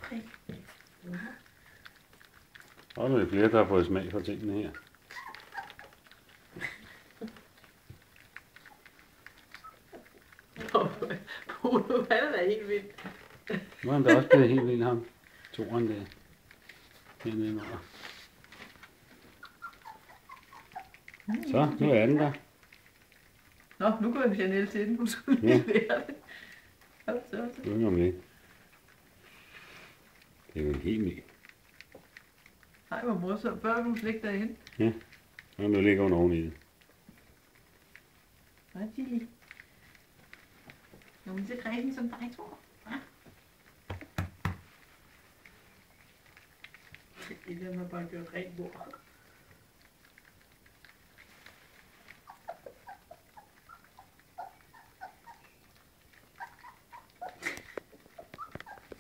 Og nu er det flere, der har fået smag for tingene her. Nu er det da helt vildt. Nu er han da også blevet helt vild, ham. Toren der. Hernede under. Så, nu er den der. Nå, nu går Janelle til den. Hun skulle lige være det. Nu er den lidt. Det er jo helt vildt. Nej, hvor morsomt. Før hun slik derinde. Ja, og nu ligger hun oveni det. Hvad er de? Er hun så kredsen som dig, tror jeg? Det er der, man bare gør rent bord.